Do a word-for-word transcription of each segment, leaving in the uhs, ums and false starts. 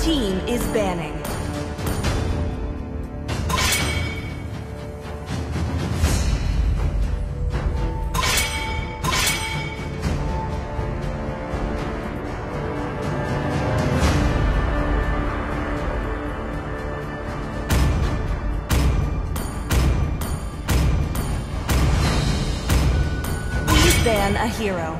team is banning. Please ban a hero.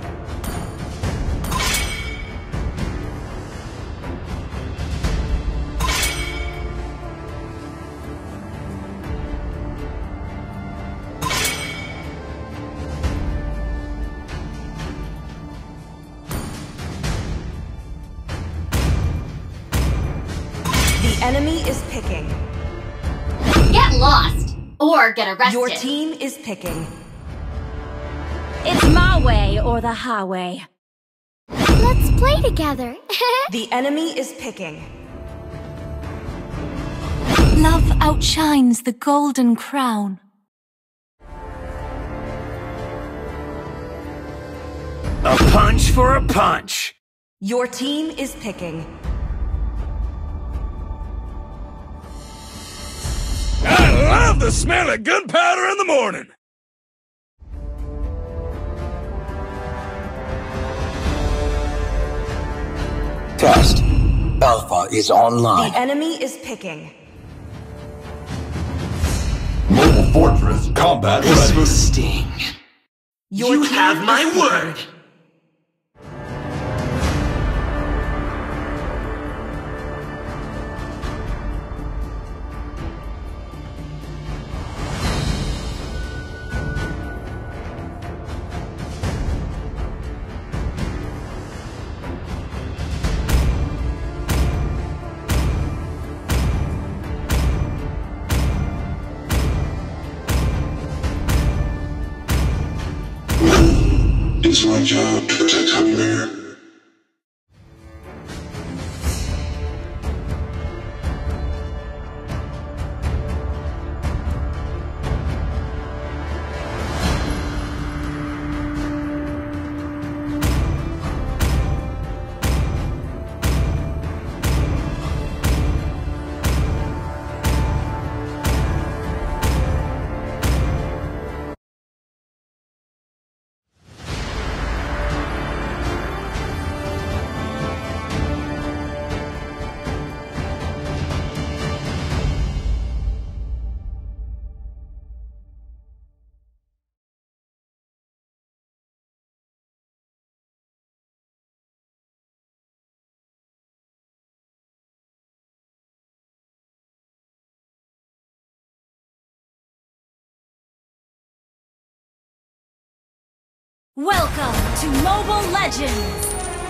The enemy is picking. Get lost! Or get arrested. Your team is picking. It's my way or the highway. Let's play together. The enemy is picking. Love outshines the golden crown. A punch for a punch. Your team is picking. I love the smell of gunpowder in the morning. Test. Alpha is online. The enemy is picking. Mobile Fortress combat This ready. will sting. Your You team have is my picking. word. It's my job to protect Huckleberry. Welcome to Mobile Legends!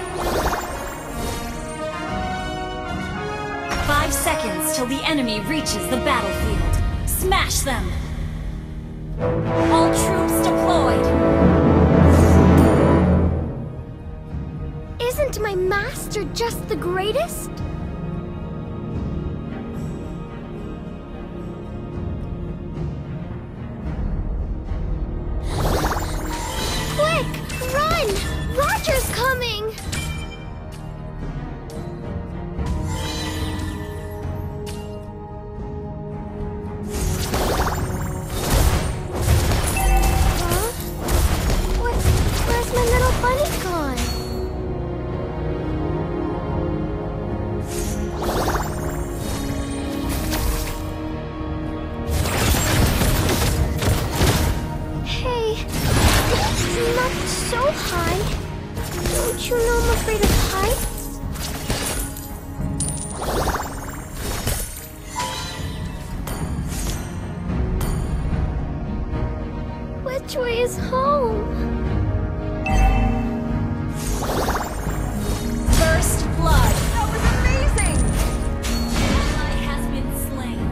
Five seconds till the enemy reaches the battlefield. Smash them! All troops deployed! Isn't my master just the greatest? Quick, run! Roger's coming! Huh? What? Where's my little bunny gone? Hey, not so high. Don't you know I'm afraid of heights? Which way is home? First blood! That was amazing! Ally has been slain.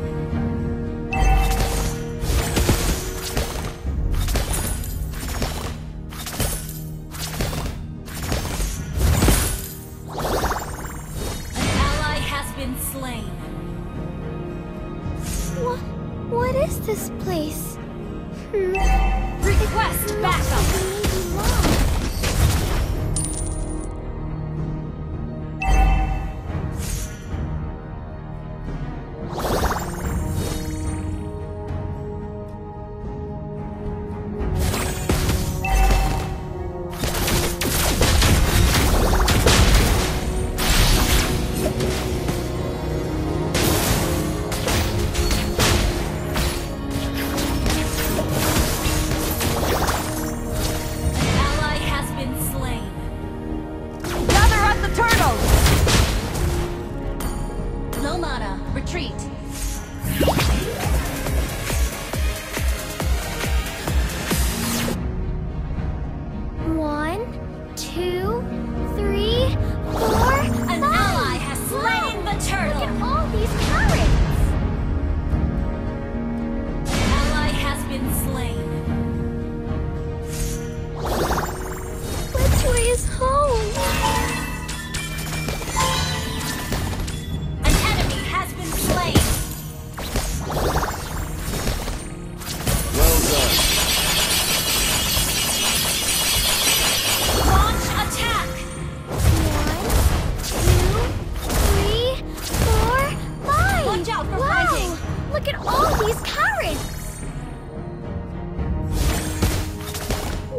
An ally has been slain. What? What is this place? Hmm. Request backup!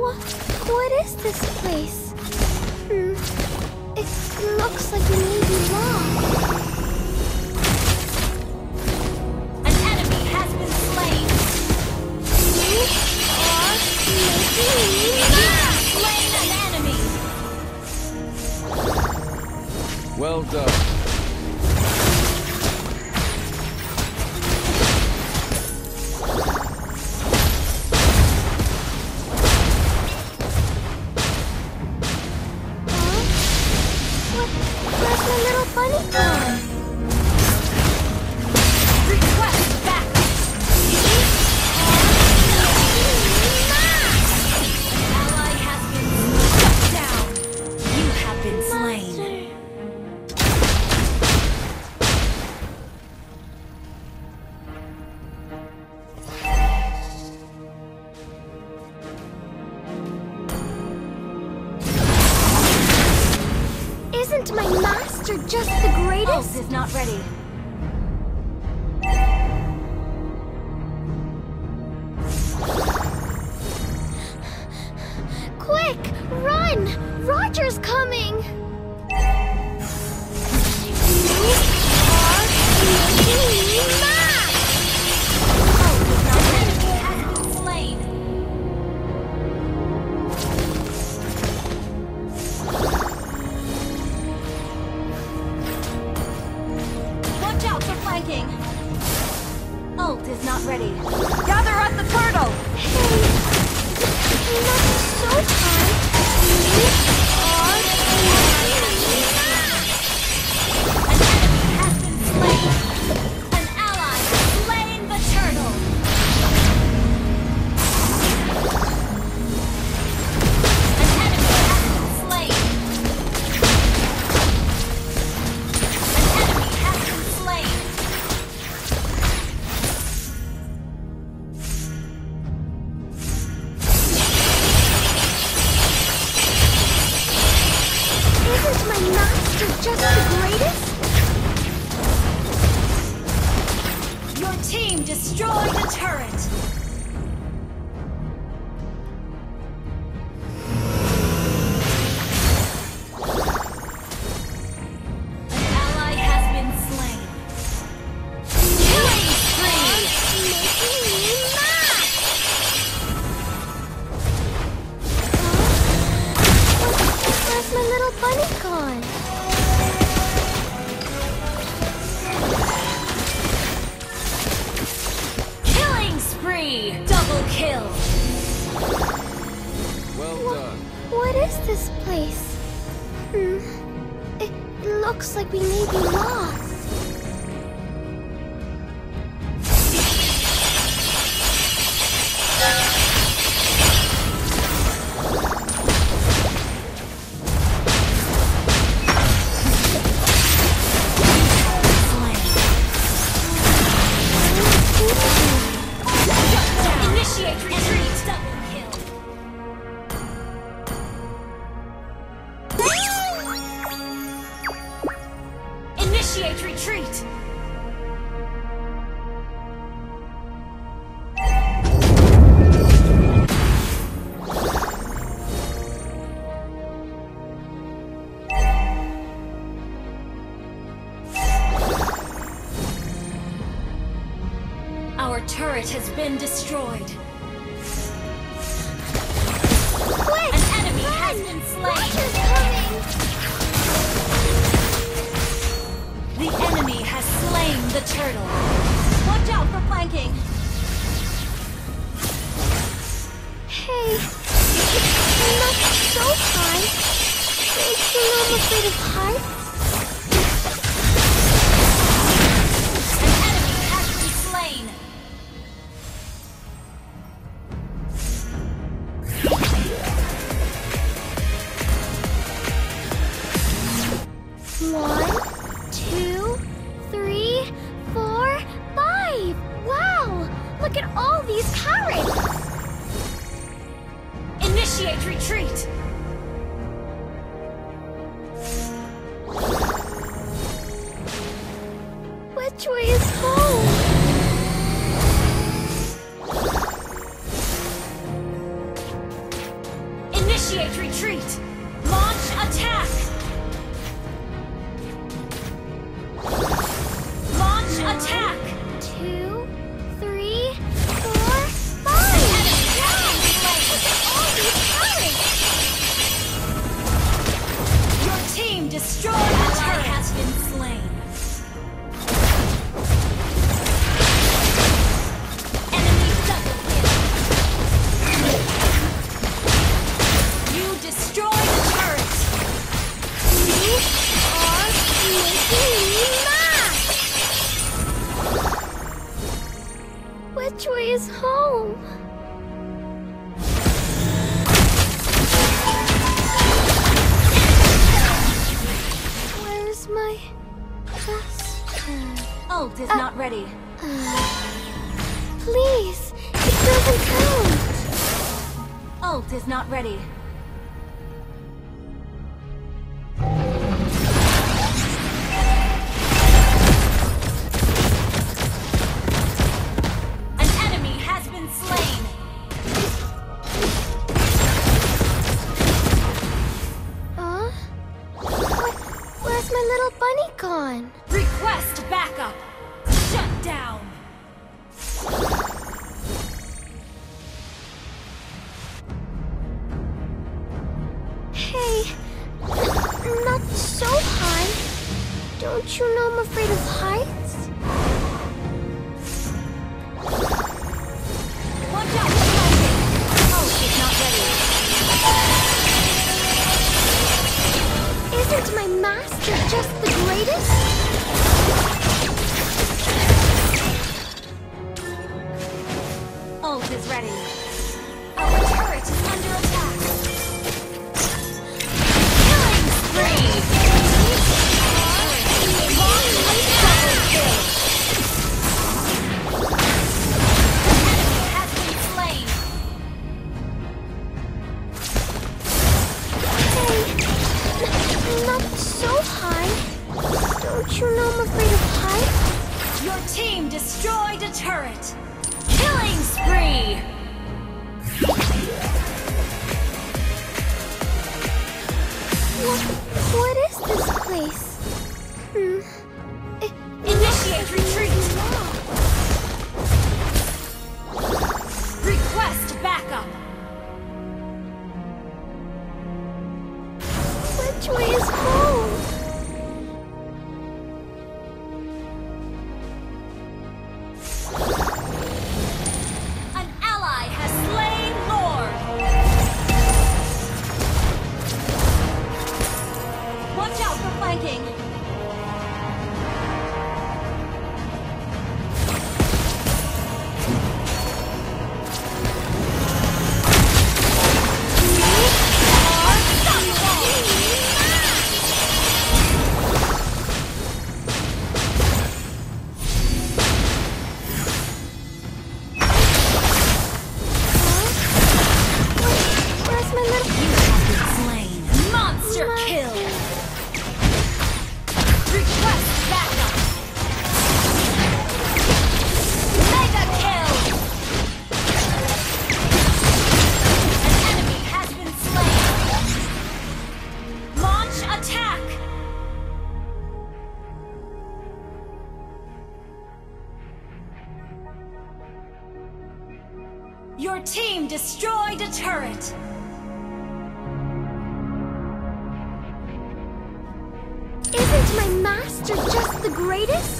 What, what is this place? Hmm. It looks like we may be lost. An enemy has been slain. You are making me mad! Slain an enemy. Well done. Where's my little bunny gone? Request back. An ally has been shut down. You have been slain. Isn't my master just the greatest? Ult is not ready. Quick, run! Roger's coming! You are making me mad! An enemy has been slain. Watch out for flanking. Ult is not ready. Gather up the turtle. Hey, not so high. You are making me mad! An enemy has been slain. An ally has slain the turtle. An enemy has been slain. An enemy has been slain. Isn't my master just the greatest? Your team destroyed a turret. An ally has been slain. Killing spree. Making me mad! Huh? Where's my little bunny gone? Killing spree. Double kill. Well What, done. what is this place? Hmm. It looks like we may be lost. Initiate retreat. Double kill. Initiate retreat. Our turret has been destroyed. Quick! An enemy run! has been slain. Roger's coming! The enemy has slain the turtle. Watch out for flanking. Hey, I'm not so high. Don't you know I'm afraid of heights? An enemy has been slain. One, two, three, four, five! Wow! Look at all these carrots! Initiate retreat. Which way is home? Initiate retreat! Launch attack! Launch attack! Two, three, four, five! Look at all these turrets! Your team destroyed the turret has been slain. Enemy double kill. You destroyed the turret. You are making me mad! Which way is home? Where's my best? Ult is Uh, not ready. Please, it doesn't count. Ult is not ready. An enemy has been slain. Huh? Where, where's my little bunny gone? Request backup. Shut down. Hey, n- not so high. Don't you know I'm afraid of heights? Watch out for lightning. Ult is not ready. Isn't my master just the greatest? Ult is ready. Our turret is under attack. Killing spree! Launch double kill. The enemy has been slain. Hey, n- not so high. Don't you know I'm afraid of heights? Your team destroyed a turret. Killing spree! What, what is this place? Hmm. It, Initiate retreat. Request backup. which way is home? An ally has slain Lord. Watch out for flanking. Where's my little... Slain. Monster kill. Request backup. Mega kill. An enemy has been slain. Launch attack. Your team destroyed a turret. Isn't my master just the greatest?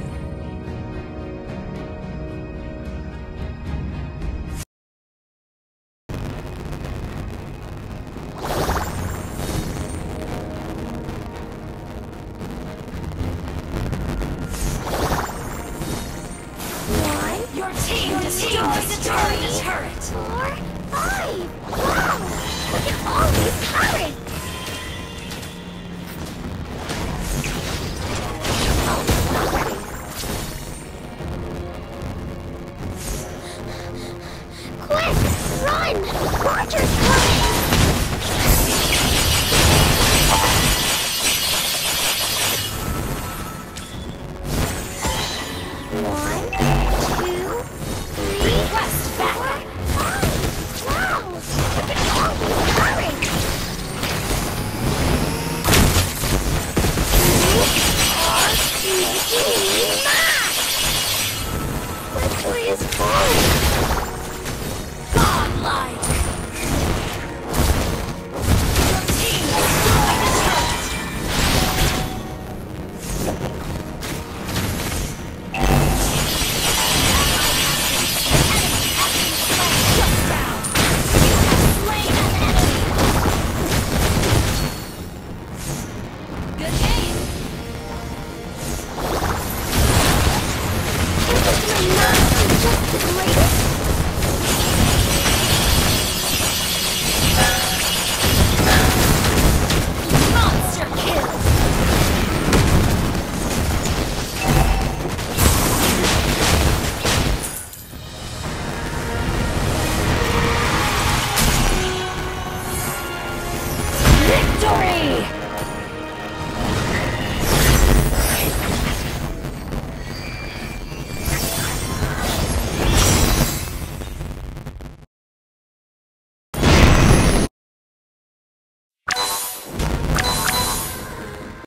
One, Your team destroyed a turret. four, five. Wow! Look at